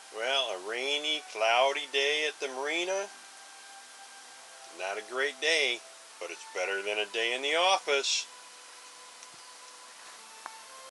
Well, a rainy, cloudy day at the marina. Not a great day, but it's better than a day in the office.